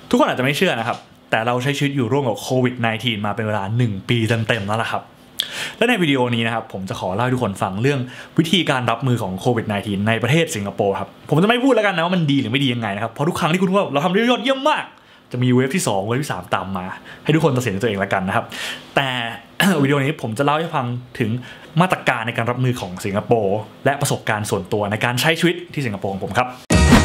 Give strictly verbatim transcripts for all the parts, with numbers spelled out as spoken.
ทุกคนอาจจะไม่เชื่อนะครับแต่เราใช้ชีวิตอยู่ร่วมกับโควิด สิบเก้า มาเป็นเวลาหนึ่งปีเต็มๆแล้วล่ะครับและในวิดีโอนี้นะครับผมจะขอเล่าให้ทุกคนฟังเรื่องวิธีการรับมือของโควิด สิบเก้า ในประเทศสิงคโปร์ครับผมจะไม่พูดแล้วกันนะว่ามันดีหรือไม่ดียังไงนะครับเพราะทุกครั้งที่คุณว่าเราทำได้ยอดเยี่ยมมากจะมีเวฟที่สองเวฟที่สามตามมาให้ทุกคนตัดสินตัวเองแล้วกันนะครับแต่ วิดีโอนี้ผมจะเล่าให้ฟังถึงมาตรการในการรับมือของสิงคโปร์และประสบการณ์ส่วนตัวในการใช้ชีวิตที่สิงคโปร์ของผมครับ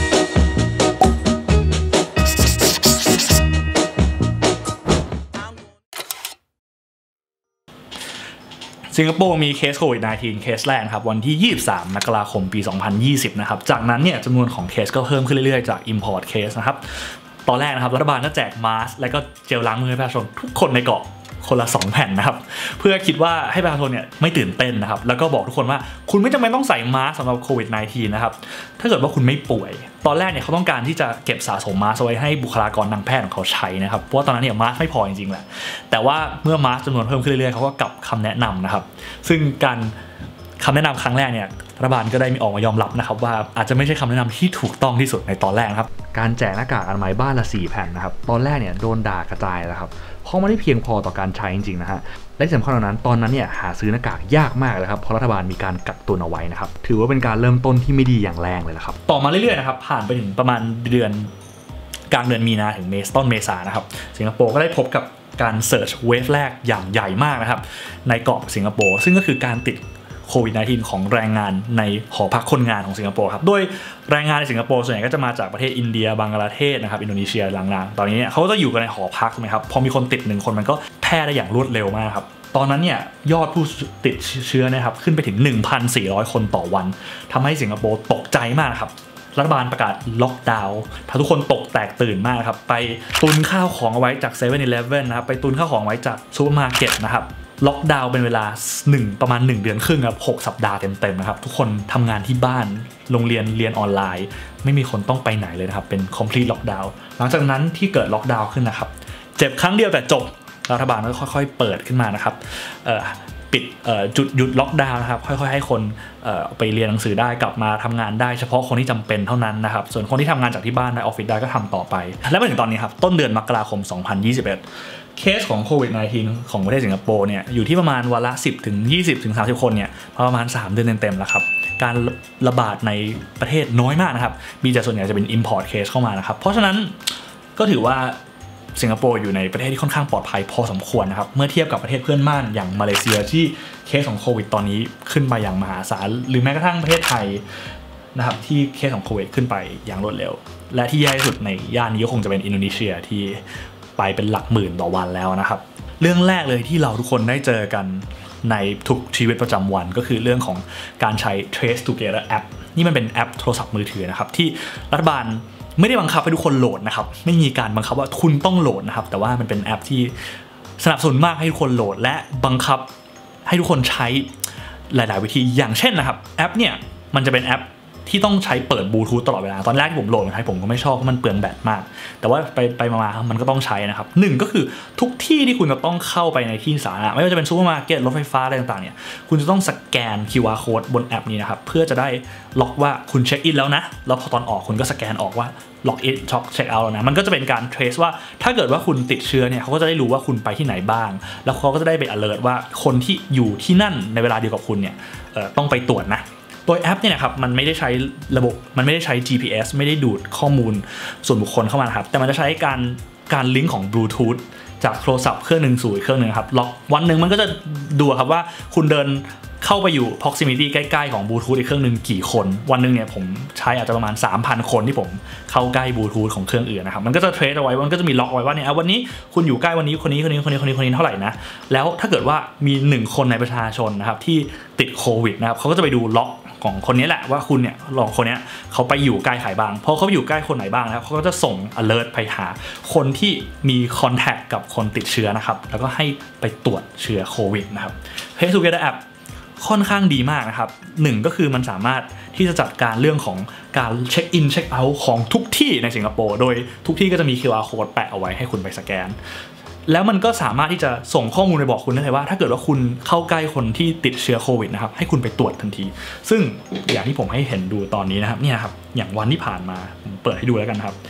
สิงคโปร์มีเคสโควิด สิบเก้า เคสแรกครับวันที่ยี่สิบสามมกราคมปีสองพันยี่สิบนะครับจากนั้นเนี่ยจำนวนของเคสก็เพิ่มขึ้นเรื่อยๆจาก import case นะครับตอนแรกนะครับรัฐบาลก็แจกมาสก์และก็เจลล้างมือให้ประชาชนทุกคนในเกาะคนละสองแผ่นนะครับเพื่อคิดว่าให้ประชาชนเนี่ยไม่ตื่นเต้นนะครับแล้วก็บอกทุกคนว่าคุณไม่จำเป็นต้องใส่มาสก์สำหรับโควิด สิบเก้า นะครับถ้าเกิดว่าคุณไม่ป่วยตอนแรกเนี่ยเขาต้องการที่จะเก็บสะสมมาสก์ไว้ให้บุคลากรทางแพทย์ของเขาใช้นะครับเพราะว่าตอนนั้นเนี่ยมาสก์ไม่พอจริงๆแหละแต่ว่าเมื่อมาสก์จำนวนเพิ่มขึ้นเรื่อยๆเขาก็กลับคำแนะนำนะครับซึ่งการคำแนะนำครั้งแรกเนี่ยรัฐบาลก็ได้มีออกมายอมรับนะครับว่าอาจจะไม่ใช่คำแนะนำที่ถูกต้องที่สุดในตอนแรกครับการแจกหน้ากากอนามัยบ้านละสี่แผ่นนะครับตอนแรกเนี่ยโดนด่ากระจายแล้วครับเพราะไม่ได้เพียงพอต่อการใช้จริงๆนะฮะและสำคัญกว่านั้นตอนนั้นเนี่ยหาซื้อหน้ากากยากมากเลยครับเพราะรัฐบาลมีการกักตุนเอาไว้นะครับถือว่าเป็นการเริ่มต้นที่ไม่ดีอย่างแรงเลยละครับต่อมาเรื่อยๆนะครับผ่านไปถึงประมาณเดือนกลางเดือนมีนาถึงเมษต้นเมษานะครับสิงคโปร์ก็ได้พบกับการเซิร์ชเวฟแรกอย่างใหญ่มากนะครับในเกาะสิงคโปร์ซึ่งก็คือการติดโควิด สิบเก้า ของแรงงานในหอพักคนงานของสิงคโปร์ครับโดยแรงงานในสิงคโปร์ส่วนใหญ่ก็จะมาจากประเทศอินเดียบังกลาเทศนะครับอินโดนีเซียหลังๆตอนนี้เนี่ยเขาก็จะอยู่กันในหอพักใช่ไหมครับพอมีคนติดหนึ่งคนมันก็แพร่ได้อย่างรวดเร็วมากครับตอนนั้นเนี่ยยอดผู้ติดเชื้อนะครับขึ้นไปถึง หนึ่งพันสี่ร้อย คนต่อวันทำให้สิงคโปร์ตกใจมากครับรัฐบาลประกาศล็อกดาวน์ทุกคนตกแตกตื่นมากครับไปตุนข้าวของเอาไว้จาก เซเว่น อีเลฟเว่น นะครับไปตุนข้าวของไว้จากซูเปอร์มาร์เก็ตนะครับล็อกดาวน์เป็นเวลาหนึ่งประมาณหนึ่งเดือนครึ่งครับหกสัปดาห์เต็มๆนะครับทุกคนทำงานที่บ้านโรงเรียนเรียนออนไลน์ไม่มีคนต้องไปไหนเลยนะครับเป็น complete lockdown หลังจากนั้นที่เกิดล็อกดาวน์ขึ้นนะครับเจ็บครั้งเดียวแต่จบรัฐบาลก็ค่อยๆเปิดขึ้นมานะครับปิดจุดหยุดล็อกดาวน์นะครับค่อยๆให้คนไปเรียนหนังสือได้กลับมาทำงานได้เฉพาะคนที่จำเป็นเท่านั้นนะครับส่วนคนที่ทำงานจากที่บ้านในออฟฟิศได้ก็ทำต่อไปและมาถึงตอนนี้ครับต้นเดือนมกราคมสองพันยี่สิบเอ็ดเคสของโควิด สิบเก้า ของประเทศสิงคโปร์เนี่ยอยู่ที่ประมาณวันละสิบถึงยี่สิบถึงสามสิบคนเนี่ยประมาณสามเดือนเต็มๆแล้วครับการระบาดในประเทศน้อยมากนะครับมีแต่ส่วนใหญ่จะเป็น import case เข้ามานะครับเพราะฉะนั้นก็ถือว่าสิงคโปร์อยู่ในประเทศที่ค่อนข้างปลอดภัยพอสมควรนะครับเมื่อเทียบกับประเทศเพื่อนบ้านอย่างมาเลเซียที่เคสของโควิดตอนนี้ขึ้นมาอย่างมหาศาลหรือแม้กระทั่งประเทศไทยนะครับที่เคสของโควิดขึ้นไปอย่างรวดเร็วและที่แย่ที่สุดในย่านนี้ก็คงจะเป็นอินโดนีเซียที่ไปเป็นหลักหมื่นต่อวันแล้วนะครับเรื่องแรกเลยที่เราทุกคนได้เจอกันในทุกชีวิตประจำวันก็คือเรื่องของการใช้ Trace Together App นี่มันเป็นแอปโทรศัพท์มือถือนะครับที่รัฐบาลไม่ได้บังคับให้ทุกคนโหลดนะครับไม่มีการบังคับว่าคุณต้องโหลดนะครับแต่ว่ามันเป็นแอปที่สนับสนุนมากให้ทุกคนโหลดและบังคับให้ทุกคนใช้หลายๆวิธีอย่างเช่นนะครับแอปเนี่ยมันจะเป็นแอปที่ต้องใช้เปิดบลูทูธตลอดเวลาตอนแรกที่ผมโหลดมาใช้ผมก็ไม่ชอบเพราะมันเปลืองแบตมากแต่ว่าไปไปมาๆมันก็ต้องใช้นะครับหนึ่งก็คือทุกที่ที่คุณจะต้องเข้าไปในที่สาธารณะไม่ว่าจะเป็นซูเปอร์มาร์เก็ตรถไฟฟ้าอะไรต่างๆเนี่ยคุณจะต้องสแกน คิว อาร์ code บนแอปนี้นะครับเพื่อจะได้ล็อกว่าคุณเช็คอินแล้วนะแล้วพอตอนออกคุณก็สแกนออกว่าล็อกอินช็อคเช็คเอาท์แล้วนะมันก็จะเป็นการ trace ว่าถ้าเกิดว่าคุณติดเชื้อเนี่ยเขาก็จะได้รู้ว่าคุณไปที่ไหนบ้างแล้วเขาก็จะได้ไป alert ว่าคนที่อยู่ที่นั่นในเวลาเดียวกับคุณเนี่ยต้องไปตรวจนะโดยแอปเนี่ยนะครับมันไม่ได้ใช้ระบบมันไม่ได้ใช้ จี พี เอส ไม่ได้ดูดข้อมูลส่วนบุคคลเข้ามาครับแต่มันจะใช้การการลิงก์ของบลูทูธจากโทรศัพท์เครื่องหนึ่งสู่อีกเครื่องหนึ่งครับล็อกวันหนึ่งมันก็จะดูครับว่าคุณเดินเข้าไปอยู่ proximity ใกล้ๆของบลูทูธอีกเครื่องหนึ่งกี่คนวันหนึ่งเนี่ยผมใช้อาจจะประมาณ สามพัน คนที่ผมเข้าใกล้บลูทูธของเครื่องอื่นนะครับมันก็จะเทรดเอาไว้มันก็จะมีล็อกไว้ว่าเนี่ยวันนี้คุณอยู่ใกล้วันนี้คนนี้คนนี้คนนี้คนนี้คนนี้เท่าไหร่นะแล้วถ้าเกิดว่ามีหนึ่งคนในประชาชนนะครับที่ติดโควิดนะครับเขาก็จะไปดูล็อกของคนนี้แหละว่าคุณเนี่ยลองคนนี้เขาไปอยู่ใกล้ใครบ้างเพราะเขาอยู่ใกล้คนไหนบ้างนะครับเขาก็จะส่ง alert ไปหาคนที่มี contact กับคนติดเชื้อนะครับแล้วก็ให้ไปตรวจเชื้อโควิดนะครับ Trace Together App ค่อนข้างดีมากนะครับหนึ่งก็คือมันสามารถที่จะจัดการเรื่องของการเช็คอินเช็คเอาท์ของทุกที่ในสิงคโปร์โดยทุกที่ก็จะมี คิว อาร์ code แปะเอาไว้ให้คุณไปสแกนแล้วมันก็สามารถที่จะส่งข้อมูลไปบอกคุณได้เลยว่าถ้าเกิดว่าคุณเข้าใกล้คนที่ติดเชื้อโควิดนะครับให้คุณไปตรวจทันทีซึ่งอย่างที่ผมให้เห็นดูตอนนี้นะครับเนี่ยครับอย่างวันที่ผ่านมาผมเปิดให้ดูแล้วกันครับ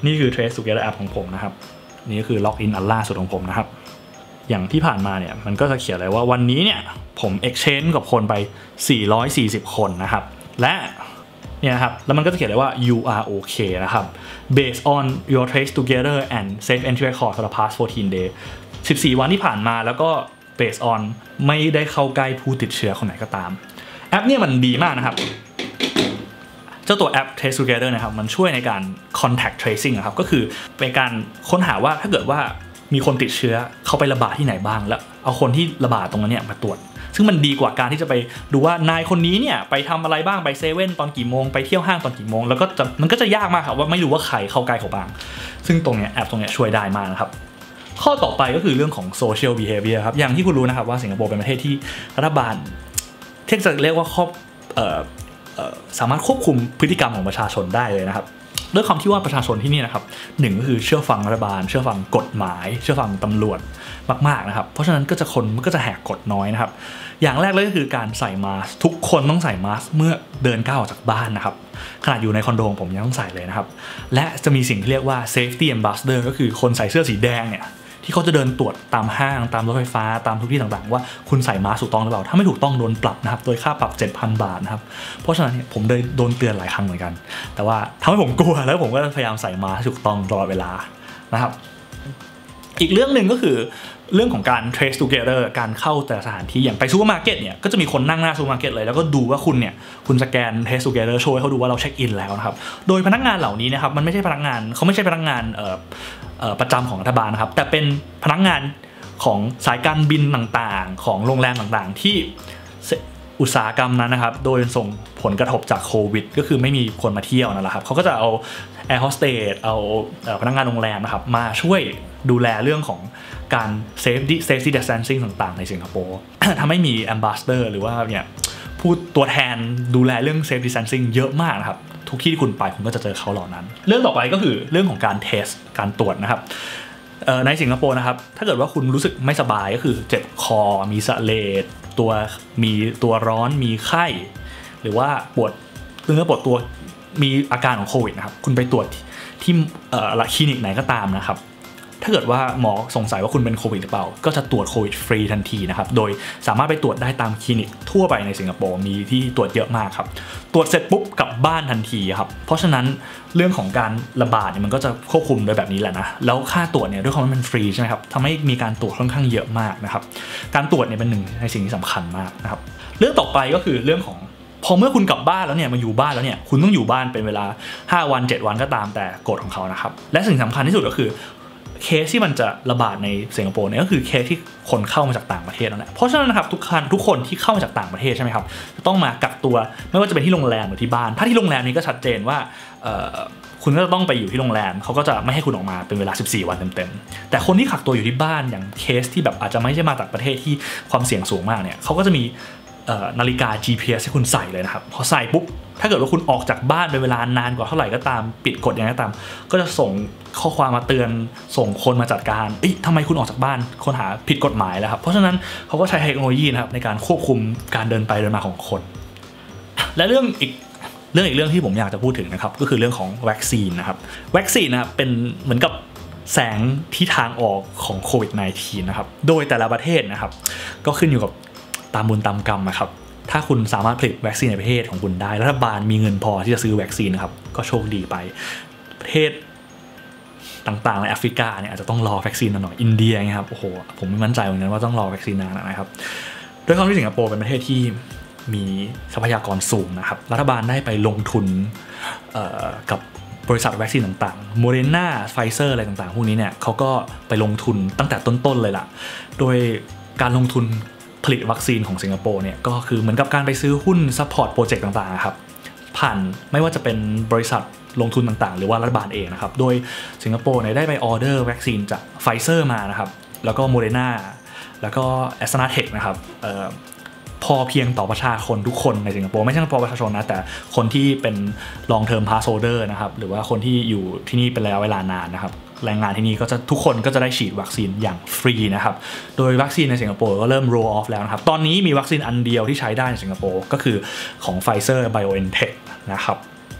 นี่คือ Trace Together App ของผมนะครับนี่ก็คือล็อกอินอันล่าสุดของผมนะครับอย่างที่ผ่านมาเนี่ยมันก็จะเขียนเลยว่าวันนี้เนี่ยผม exchange กับคนไปสี่ร้อยสี่สิบคนนะครับและเนี่ยนะครับแล้วมันก็จะเขียนเลยว่า you are okay นะครับ based on your trace together and safe entry record for the past fourteen days สิบสี่วันที่ผ่านมาแล้วก็ based on ไม่ได้เข้าใกล้ผู้ติดเชื้อคนไหนก็ตามแอปเนี่ยมันดีมากนะครับเจ้าตัวแอป Trace Together นะครับมันช่วยในการ contact tracing นะครับก็คือเป็นการค้นหาว่าถ้าเกิดว่ามีคนติดเชื้อเขาไประบาดที่ไหนบ้างแล้วเอาคนที่ระบาดตรงนั้นเนี่ยมาตรวจซึ่งมันดีกว่าการที่จะไปดูว่านายคนนี้เนี่ยไปทำอะไรบ้างไปเซเว่นตอนกี่โมงไปเที่ยวห้างตอนกี่โมงแล้วก็จะมันก็จะยากมากครับว่าไม่รู้ว่าใครเข้าใกล้เขาบ้างซึ่งตรงเนี้ยแอปตรงเนี้ยช่วยได้มากนะครับข้อต่อไปก็คือเรื่องของ social behavior ครับอย่างที่คุณรู้นะครับว่าสิงคโปร์เป็นประเทศที่รัฐบาลที่จะเรียกว่าครอบเอ่อสามารถควบคุมพฤติกรรมของประชาชนได้เลยนะครับด้วยความที่ว่าประชาชนที่นี่นะครับหนึ่งก็คือเชื่อฟังรัฐบาลเชื่อฟังกฎหมายเชื่อฟังตำรวจมากๆนะครับเพราะฉะนั้นก็จะคนมันก็จะแหกกฎน้อยนะครับอย่างแรกเลยก็คือการใส่มาสก์ทุกคนต้องใส่มาสก์เมื่อเดินก้าวออกจากบ้านนะครับขนาดอยู่ในคอนโดผมยังต้องใส่เลยนะครับและจะมีสิ่งที่เรียกว่า safety ambassador ก็คือคนใส่เสื้อสีแดงเนี่ยที่เขาจะเดินตรวจตามห้างตามรถไฟฟ้าตามทุกที่ต่างๆว่าคุณใส่มาสก์ถูกต้องหรือเปล่าถ้าไม่ถูกต้องโดนปรับนะครับโดยค่าปรับ เจ็ดพัน บาทนะครับเพราะฉะนั้นเนี่ยผมได้โดนเตือนหลายครั้งเหมือนกันแต่ว่าทำให้ผมกลัวแล้วผมก็พยายามใส่มาสก์ถูกต้องตลอดเวลานะครับอีกเรื่องหนึ่งก็คือเรื่องของการ trace together การเข้าแต่สถานที่อย่างไปซูเปอร์มาร์เก็ตเนี่ยก็จะมีคนนั่งหน้าซูเปอร์มาร์เก็ตเลยแล้วก็ดูว่าคุณเนี่ยคุณสแกน trace together โชว์ให้เขาดูว่าเราเช็คอินแล้วนะครับโดยพนักงานเหล่านี้นะครับมันไม่ใช่พนักงานเขาไม่ใช่พนักงานเอ่อเอ่อประจำของรัฐบาลนะครับแต่เป็นพนักงานของสายการบินต่างๆของโรงแรมต่างๆที่อุตสาหกรรมนั้นนะครับโดยส่งผลกระทบจากโควิดก็คือไม่มีคนมาเที่ยวนั่นแหละครับเขาก็จะเอาแอร์โฮสเตสเอาพนักงานโรงแรมนะครับมาช่วยดูแลเรื่องของการเซฟตี้เซฟตี้ดิสแทนซิ่งต่างๆในสิงคโปร์ ทำให้มีแอมบาสเดอร์หรือว่าเนี่ยผู้ตัวแทนดูแลเรื่องเซฟตี้ดิสแทนซิ่งเยอะมากนะครับทุกที่ที่คุณไปคุณก็จะเจอเขาเหล่านั้นเรื่องต่อไปก็คือเรื่องของการเทสการตรวจนะครับในสิงคโปร์นะครับถ้าเกิดว่าคุณรู้สึกไม่สบายก็คือเจ็บคอมีสะเลดตัวมีตัวร้อนมีไข้หรือว่าปวดเนื้อปวดตัวมีอาการของโควิดนะครับคุณไปตรวจที่คลินิกไหนก็ตามนะครับถ้าเกิดว่าหมอสงสัยว่าคุณเป็นโควิดหรือเปล่าก็จะตรวจโควิดฟรีทันทีนะครับโดยสามารถไปตรวจได้ตามคลินิกทั่วไปในสิงคโปร์มีที่ตรวจเยอะมากครับตรวจเสร็จปุ๊บกลับบ้านทันทีครับเพราะฉะนั้นเรื่องของการระบาดเนี่ยมันก็จะควบคุมโดยแบบนี้แหละนะแล้วค่าตรวจเนี่ยด้วยความที่มันฟรีใช่ไหมครับทำให้มีการตรวจค่อนข้างเยอะมากนะครับการตรวจเนี่ยเป็นหนึ่งในสิ่งที่สำคัญมากนะครับเรื่องต่อไปก็คือเรื่องของพอเมื่อคุณกลับบ้านแล้วเนี่ยมาอยู่บ้านแล้วเนี่ยคุณต้องอยู่บ้านเป็นเวลาห้าวันเจ็ดวันก็ตามแต่กฎของเขานะครับและสิ่งสำคัญที่สุดก็คือเคสที่มันจะระบาดในสิงคโปร์เนี่ยก็คือเคสที่คนเข้ามาจากต่างประเทศนั่นแหละเพราะฉะนั้นนะครับทุกคนทุกคนที่เข้ามาจากต่างประเทศใช่ไหมครับจะต้องมากักตัวไม่ว่าจะเป็นที่โรงแรมหรือที่บ้านถ้าที่โรงแรมนี้ก็ชัดเจนว่าคุณก็จะต้องไปอยู่ที่โรงแรมเขาก็จะไม่ให้คุณออกมาเป็นเวลาสิบสี่วันเต็มๆแต่คนที่กักตัวอยู่ที่บ้านอย่างเคสที่แบบอาจจะไม่ใช่มาจากประเทศที่ความเสี่ยงสูงมากเนี่ยเขาก็จะมีนาฬิกา จี พี เอส ให้คุณใส่เลยนะครับพอใส่ปุ๊บถ้าเกิดว่าคุณออกจากบ้านเป็นเวลานานกว่าเท่าไหร่ก็ตามปิดกฎอย่างไรก็ตามก็จะส่งข้อความมาเตือนส่งคนมาจัดการเอ๊ะทำไมคุณออกจากบ้านคนหาผิดกฎหมายแล้วครับเพราะฉะนั้นเขาก็ใช้เทคโนโลยีนะครับในการควบคุมการเดินไปเดินมาของคนและเรื่องอีกเรื่องอีกเรื่องที่ผมอยากจะพูดถึงนะครับก็คือเรื่องของวัคซีนนะครับวัคซีนนะครับเป็นเหมือนกับแสงที่ทางออกของโควิด สิบเก้า นะครับโดยแต่ละประเทศนะครับก็ขึ้นอยู่กับตามบุญตามกรรมนะครับถ้าคุณสามารถผลิตวัคซีนในประเทศของคุณได้รัฐบาลมีเงินพอที่จะซื้อวัคซีนนะครับก็โชคดีไปประเทศต่างๆในแอฟริกาเนี่ยอาจจะต้องรอวัคซีนนานหน่อยอินเดียนะครับโอ้โหผมไม่มั่นใจเหมือนกันว่าต้องรอวัคซีนนานนะครับด้วยความที่สิงคโปร์เป็นประเทศที่มีทรัพยากรสูงนะครับรัฐบาลได้ไปลงทุนกับบริษัทวัคซีนต่างๆโมเดอร์นาไฟเซอร์อะไรต่างๆพวกนี้เนี่ยเขาก็ไปลงทุนตั้งแต่ต้นๆเลยล่ะโดยการลงทุนผลิตวัคซีนของสิงคโปร์เนี่ยก็คือเหมือนกับการไปซื้อหุ้นซัพพอร์ตโปรเจกต์ต่างๆครับผ่านไม่ว่าจะเป็นบริษัทลงทุนต่างๆหรือว่ารัฐบาลเองนะครับโดยสิงคโปร์เนี่ยได้ไปออเดอร์วัคซีนจากไฟเซอร์มานะครับแล้วก็โมเดอร์นาแล้วก็แอสตราเซเนกานะครับพอเพียงต่อประชาชนทุกคนในสิงคโปร์ไม่ใช่เฉพาะประชาชนนะแต่คนที่เป็น long term pass holder นะครับหรือว่าคนที่อยู่ที่นี่เป็นระยะเวลานานนะครับแรงงานที่นี่ก็จะทุกคนก็จะได้ฉีดวัคซีนอย่างฟรีนะครับโดยวัคซีนในสิงคโปร์ก็เริ่ม roll off แล้วนะครับตอนนี้มีวัคซีนอันเดียวที่ใช้ได้ในสิงคโปร์ก็คือของ Pfizer BioNTech นะครับ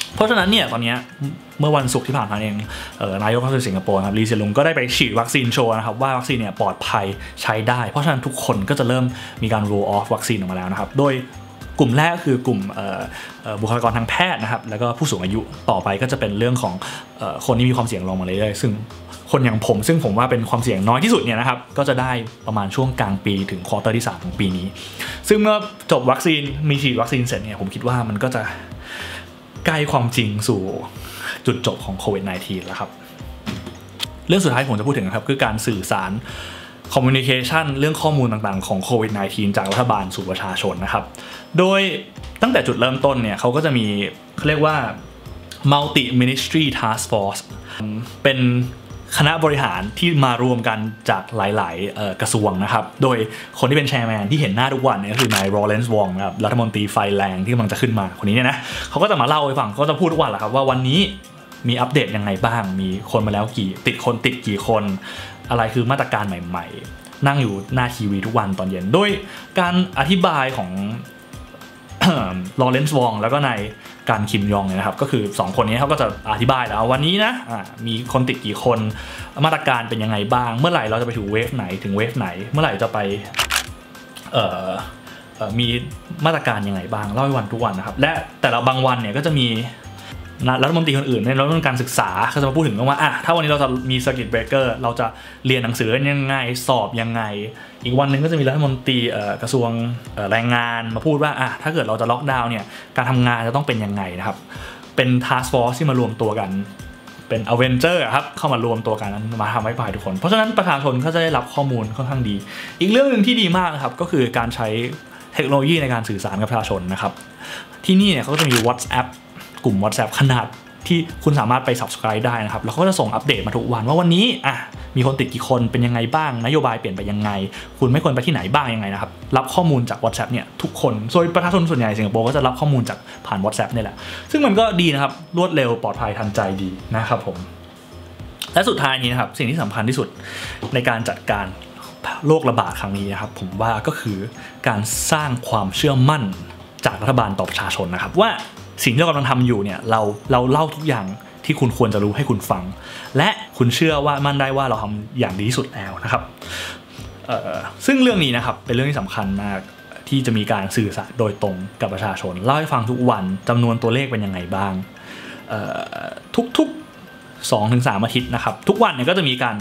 เพราะฉะนั้นเนี่ยตอนนี้เมื่อวันศุกร์ที่ผ่านมาเองเออนายกรัฐมนตรีสิงคโปร์ครับลีเซียนลุงก็ได้ไปฉีดวัคซีนโชว์นะครับว่าวัคซีนเนี่ยปลอดภัยใช้ได้เพราะฉะนั้นทุกคนก็จะเริ่มมีการ roll off วัคซีนออกมาแล้วนะครับโดยกลุ่มแรกก็คือกลุ่มบุคลากรทางแพทย์นะครับแล้วก็ผู้สูงอายุต่อไปก็จะเป็นเรื่องของคนที่มีความเสี่ยงลงมาเรื่อยๆซึ่งคนอย่างผมซึ่งผมว่าเป็นความเสี่ยงน้อยที่สุดเนี่ยนะครับก็จะได้ประมาณช่วงกลางปีถึงควอเตอร์ที่สามของปีนี้ซึ่งเมื่อจบวัคซีนมีฉีดวัคซีนเสร็จเนี่ยผมคิดว่ามันก็จะใกล้ความจริงสู่จุดจบของโควิด สิบเก้า แล้วครับเรื่องสุดท้ายผมจะพูดถึงนะครับคือการสื่อสารคอมมิวนิเคชันเรื่องข้อมูลต่างๆของโควิด สิบเก้า จากรัฐบาลสู่ประชาชนนะครับโดยตั้งแต่จุดเริ่มต้นเนี่ยเขาก็จะมีเขาเรียกว่า multi ministry task force เป็นคณะบริหารที่มารวมกันจากหลายๆกระทรวงนะครับโดยคนที่เป็นแชร์แมนที่เห็นหน้าทุกวันเนี่ยก็คือนายโรเลนส์วองนะครับรัฐมนตรีไฟแรงที่กำลังจะขึ้นมาคนนี้เนี่ยนะเขาก็จะมาเล่าให้ฟังเขาจะพูดทุกวันแหละครับว่าวันนี้มีอัปเดตยังไงบ้างมีคนมาแล้วกี่ติดคนติดกี่คนอะไรคือมาตรการใหม่ๆนั่งอยู่หน้าทีวีทุกวันตอนเย็นโดยการอธิบายของลอเรนซ์วองแล้วก็นายการคิมยองเนี่ยนะครับก็คือสองคนนี้เขาก็จะอธิบายแล้ววันนี้นะมีคนติดกี่คนมาตรการเป็นยังไงบ้างเมื่อไหร่เราจะไปถึงเวฟไหนถึงเวฟไหนเมื่อไหร่จะไปเอ่อมีมาตรการยังไงบ้างเล่าให้วันทุกวันนะครับและแต่ละบางวันเนี่ยก็จะมีรัฐมนตรีคนอื่นในเรื่องการศึกษาเขาจะมาพูดถึงว่าอ่ะถ้าวันนี้เราจะมี circuit breaker เราจะเรียนหนังสือยังไงสอบยังไงอีกวันนึงก็จะมีรัฐมนตรีกระทรวงแรงงานมาพูดว่าอ่ะถ้าเกิดเราจะล็อกดาวน์เนี่ยการทำงานจะต้องเป็นยังไงนะครับเป็น task force ที่มารวมตัวกันเป็น Avenger ครับเข้ามารวมตัวกันมาทำให้ฝ่ายทุกคนเพราะฉะนั้นประชาชนก็จะได้รับข้อมูลค่อนข้างดีอีกเรื่องนึงที่ดีมากนะครับก็คือการใช้เทคโนโลยีในการสื่อสารกับประชาชนนะครับที่นี่เนี่ยเขาก็จะมี WhatsAppกลุ่ม WhatsApp ขนาดที่คุณสามารถไป subscribe ได้นะครับแล้วเขาก็จะส่งอัปเดตมาทุกวันว่าวันนี้อ่ะมีคนติดกี่คนเป็นยังไงบ้างนโยบายเปลี่ยนไปยังไงคุณไม่ควรไปที่ไหนบ้างยังไงนะครับรับข้อมูลจาก WhatsApp เนี่ยทุกคนโดยประชาชนส่วนใหญ่สิงคโปร์ก็จะรับข้อมูลจากผ่าน WhatsApp นี่แหละซึ่งมันก็ดีนะครับรวดเร็วปลอดภัยทันใจดีนะครับผมและสุดท้ายนี้นะครับสิ่งที่สำคัญที่สุดในการจัดการโรคระบาดครั้งนี้นะครับผมว่าก็คือการสร้างความเชื่อมั่นจากรัฐบาลต่อประชาชนนะครับว่าสิ่งที่เรากำลังทำอยู่เนี่ยเราเราเล่าทุกอย่างที่คุณควรจะรู้ให้คุณฟังและคุณเชื่อว่ามั่นได้ว่าเราทำอย่างดีที่สุดแล้วนะครับซึ่งเรื่องนี้นะครับเป็นเรื่องที่สำคัญมากที่จะมีการสื่อสารโดยตรงกับประชาชนเล่าให้ฟังทุกวันจำนวนตัวเลขเป็นยังไงบ้างทุกๆ สองถึงสาม อาทิตย์นะครับทุกวันเนี่ยก็จะมีการ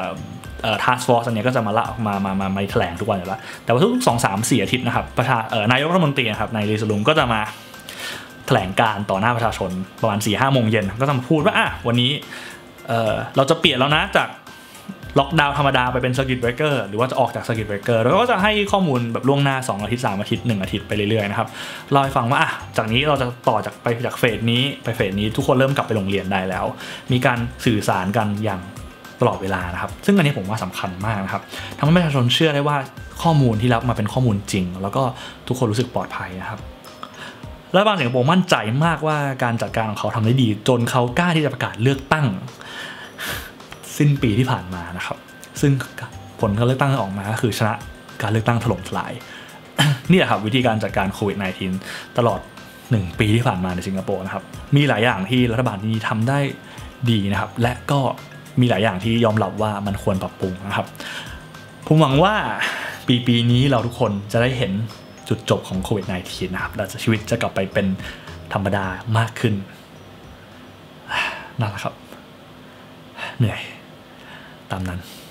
task force อันนี้ก็จะมาละมามามามาแถลงทุกวันอยู่แล้วแต่ว่าทุก สอง สาม สี่ อาทิตย์นะครับประชานายกรัฐมนตรีนะครับนายลีซลุงก็จะมาแถลงการต่อหน้าประชาชนประมาณ สี่ห้า โมงเย็นก็จะมาพูดว่าอ่ะวันนี้ เอ่อ เราจะเปลี่ยนแล้วนะจากล็อกดาวน์ธรรมดาไปเป็น circuit breaker หรือว่าจะออกจาก circuit breaker แล้วก็จะให้ข้อมูลแบบล่วงหน้าสองอาทิตย์สามอาทิตย์หนึ่งอาทิตย์ไปเรื่อยๆนะครับเล่าให้ฟังว่าอ่ะจากนี้เราจะต่อจากไปจากเฟสนี้ไปเฟสนี้ทุกคนเริ่มกลับไปโรงเรียนได้แล้วมีการสื่อสารกันอย่างตลอดเวลานะครับซึ่งอันนี้ผมว่าสำคัญมากนะครับทำให้ประชาชนเชื่อได้ว่าข้อมูลที่รับมาเป็นข้อมูลจริงแล้วก็ทุกคนรู้สึกปลอดภัยนะครับรัฐบาลสิงคโปร์มั่นใจมากว่าการจัดการของเขาทำได้ดีจนเขากล้าที่จะประกาศเลือกตั้งสิ้นปีที่ผ่านมานะครับซึ่งผลการเลือกตั้งออกมาก็คือชนะการเลือกตั้งถล่มทลาย นี่แหละครับวิธีการจัดการโควิด สิบเก้า ตลอดหนึ่งปีที่ผ่านมาในสิงคโปร์นะครับมีหลายอย่างที่รัฐบาลนี้ทำได้ดีนะครับและก็มีหลายอย่างที่ยอมรับว่ามันควรปรับปรุงนะครับผมหวังว่าปีปีนี้เราทุกคนจะได้เห็นจุดจบของโควิด สิบเก้า นะครับและชีวิตจะกลับไปเป็นธรรมดามากขึ้นนั่นแหละครับเหนื่อยตามนั้น